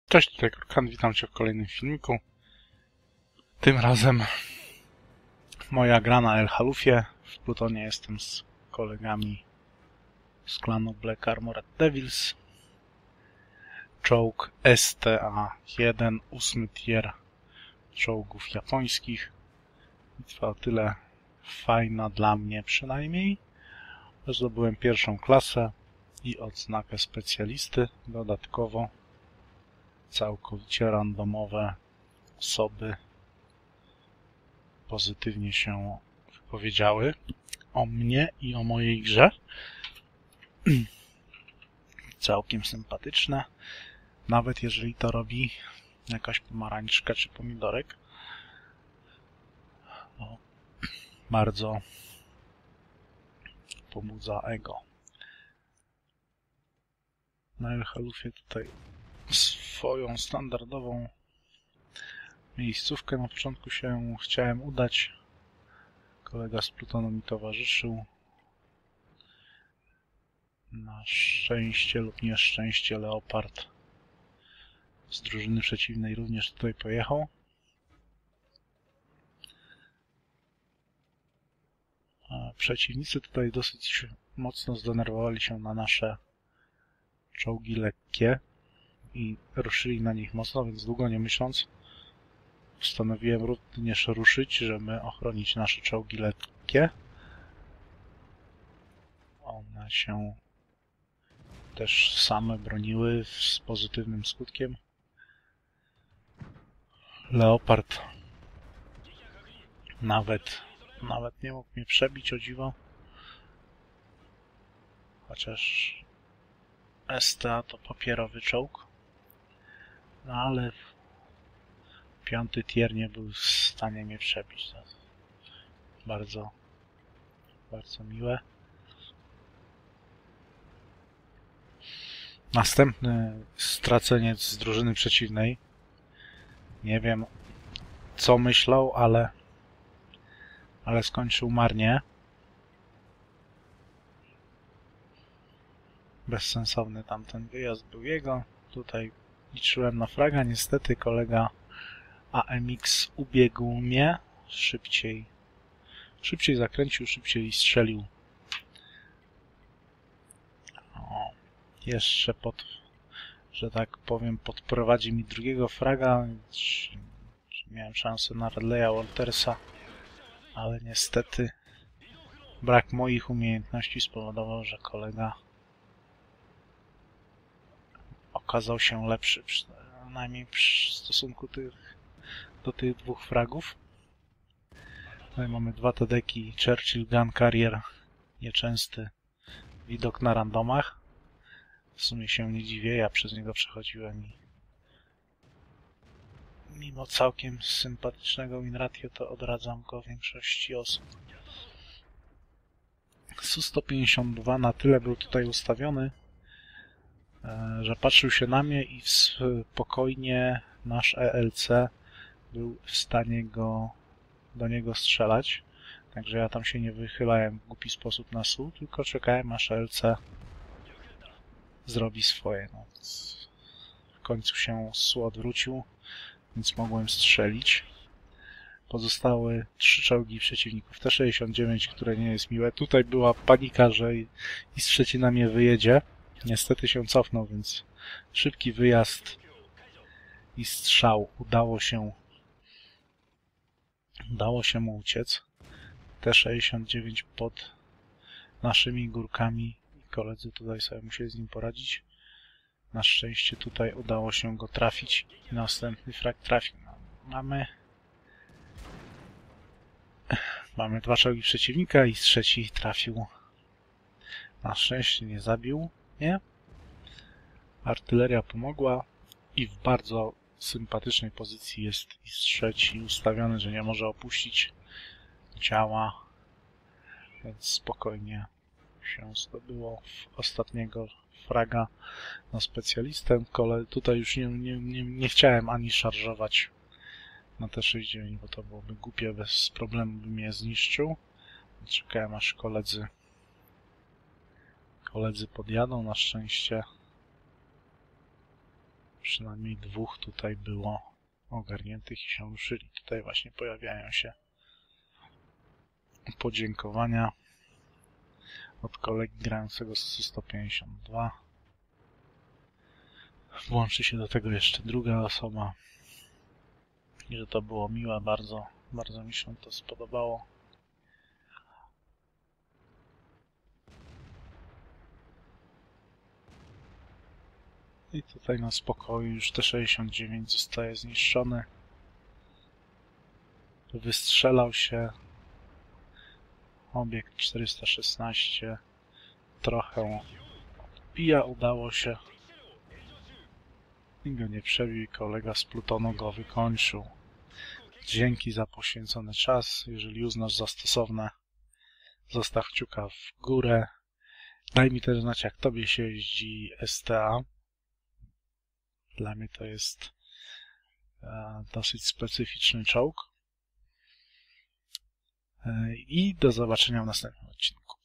Cześć, tutaj Korkan, witam Cię w kolejnym filmiku. Tym razem moja gra na El Halufie. W Plutonie jestem z kolegami z klanu Black Armored Devils. Czołg STA-1, 8 tier czołgów japońskich. Bitwa o tyle fajna dla mnie przynajmniej, że zdobyłem pierwszą klasę i odznakę specjalisty. Dodatkowo całkowicie randomowe osoby pozytywnie się wypowiedziały o mnie i o mojej grze. Całkiem sympatyczne, nawet jeżeli to robi jakaś pomarańczka czy pomidorek. No, bardzo pobudza ego. Na El Halufie tutaj swoją standardową miejscówkę na początku się chciałem udać. Kolega z Plutonu mi towarzyszył. Na szczęście lub nieszczęście Leopard z drużyny przeciwnej również tutaj pojechał. Przeciwnicy tutaj dosyć mocno zdenerwowali się na nasze czołgi lekkie i ruszyli na nich mocno, więc długo nie myśląc postanowiłem również ruszyć, żeby ochronić nasze czołgi lekkie. One się też same broniły z pozytywnym skutkiem. Leopard nawet nie mógł mnie przebić, o dziwo. Chociaż STA to papierowy czołg. No ale 5. tier nie był w stanie mnie przebić. To bardzo miłe. Następny straceniec z drużyny przeciwnej. Nie wiem, co myślał, ale skończył marnie. Bezsensowny tamten wyjazd był jego. Tutaj liczyłem na fraga. Niestety kolega AMX ubiegł mnie. Szybciej zakręcił, szybciej strzelił. O, jeszcze że tak powiem, podprowadzi mi drugiego fraga. Miałem szansę na Radleya Waltersa, ale niestety brak moich umiejętności spowodował, że kolega okazał się lepszy, przynajmniej w stosunku do tych dwóch fragów. Tutaj mamy 2 TD-ki Churchill Gun Carrier, nieczęsty widok na randomach. W sumie się nie dziwię, ja przez niego przechodziłem i mimo całkiem sympatycznego win ratio to odradzam go większości osób. Su-152 na tyle był tutaj ustawiony, że patrzył się na mnie i spokojnie nasz ELC był w stanie do niego strzelać. Także ja tam się nie wychylałem w głupi sposób na Su, tylko czekałem aż ELC zrobi swoje. No, w końcu się Su odwrócił, więc mogłem strzelić. Pozostałe 3 czołgi przeciwników T-69, które nie jest miłe. Tutaj była panika, że i trzeci na mnie wyjedzie. Niestety się cofnął, więc szybki wyjazd i strzał. Udało się mu uciec. T-69 pod naszymi górkami i koledzy tutaj sobie musieli z nim poradzić. Na szczęście tutaj udało się go trafić i następny frag trafił. Mamy 2 czołgi przeciwnika i trzeci trafił. Na szczęście nie zabił mnie. Artyleria pomogła i w bardzo sympatycznej pozycji jest i trzeci ustawiony, że nie może opuścić. Działa, więc spokojnie się zdobyło ostatniego fraga na specjalistę. Tutaj już nie chciałem ani szarżować na T-69, bo to byłoby głupie, bez problemu by mnie zniszczył. Czekałem aż koledzy podjadą. Na szczęście Przynajmniej dwóch tutaj było ogarniętych i się ruszyli. Tutaj właśnie pojawiają się podziękowania od kolegi grającego z Su-152. Włączy się do tego jeszcze druga osoba. I że to było miłe, bardzo mi się to spodobało. I tutaj na spokoju już T-69 zostaje zniszczony. Wystrzelał się obiekt 416. Trochę odbija, udało się. I go nie przebił i kolega z Plutonu go wykończył. Dzięki za poświęcony czas. Jeżeli uznasz za stosowne, zostaw kciuka w górę. Daj mi też znać, jak tobie się jeździ STA. Dla mnie to jest dosyć specyficzny czołg. I do zobaczenia w następnym odcinku.